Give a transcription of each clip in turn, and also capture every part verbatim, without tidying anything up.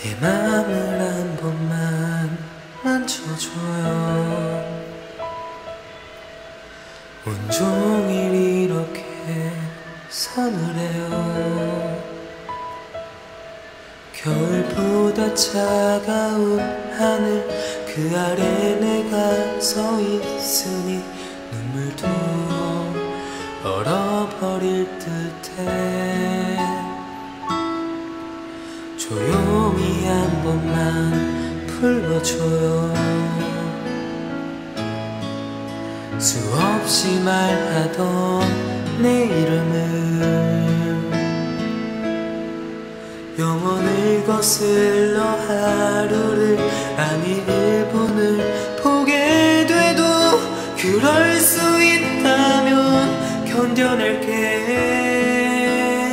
내 맘을 한 번만 만져줘요. 온종일 이렇게 서늘해요. 겨울보다 차가운 하늘 그 아래 내가 서 있으니 눈물도 얼어버릴 듯해. 조용히 한 번만 불러줘요. 수없이 말하던 내 이름을 영원을 거슬러 하루를 아니 일 분을 보게 돼도 그럴 수 있다면 견뎌낼게.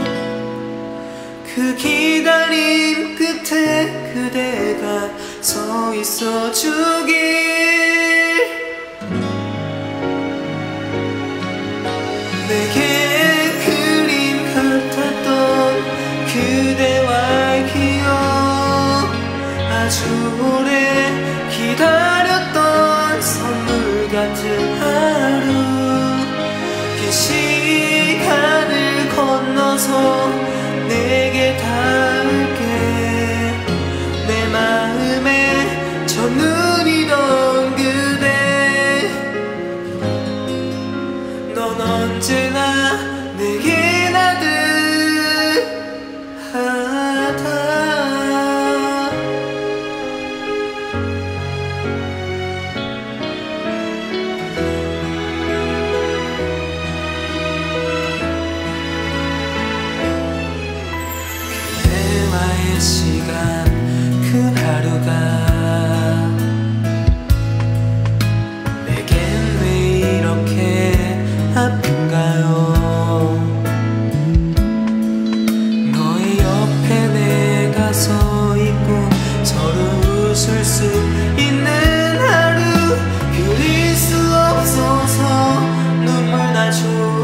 그 기다림 끝에 그대가 서 있어 주길. 내게 그림 같았던 그대와의 기억, 아주 오래 기다렸던 선물 같은 하루. 긴 시간을 건너서 내게 닿을게. 내 마음에 첫눈이던 그대, 넌 언제나 내게 나듯하다. 그대와의 시간 그 하루가 내겐 왜 이렇게 아픈가요? 너의 옆에 내가 서 있고 서로 웃을 수 있는 하루, 그릴 수 없어서 눈물 나죠.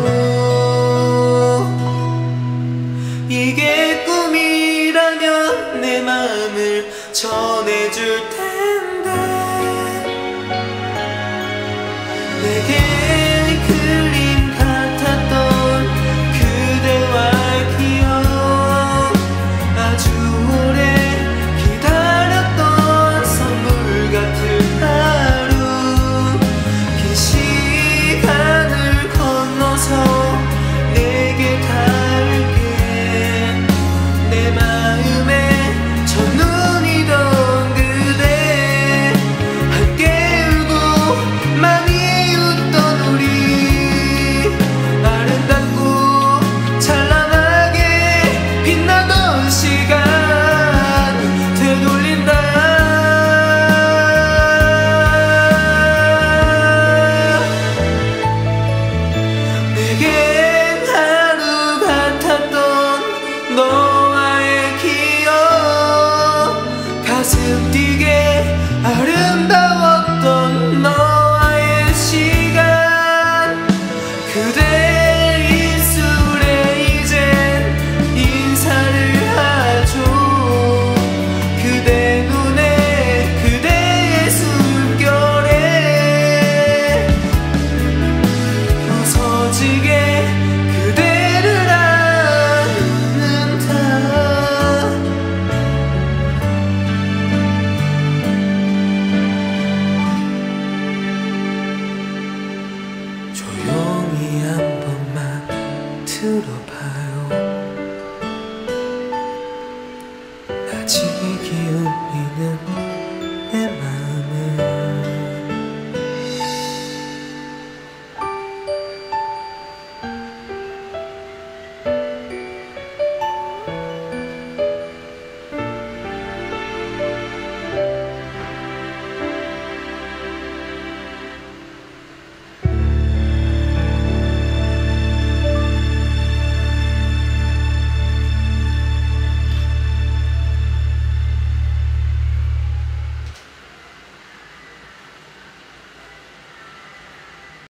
이게 꿈이라면 내 마음을 전해줄 텐데. 내게 그림 같았던 그대와의 기억, 아주 오래 기다렸던 선물 같은 하루. 긴 시간을 건너서 내게 닿을게. 내 마음에 첫눈이던 그대, 함께 울고 많이 웃던 우리, 아름답고 찬란하게 빛나던 시간 되돌린다. 내겐 하루 같았던 너와의 기억, 가슴 뛰게 아름다웠던 너와의 시간. 그대 입술에 이젠 인사를 하죠. 그대 눈에 그대의 숨결에 부서지게 그대를 안는다. 조용히 한 번만 들어봐.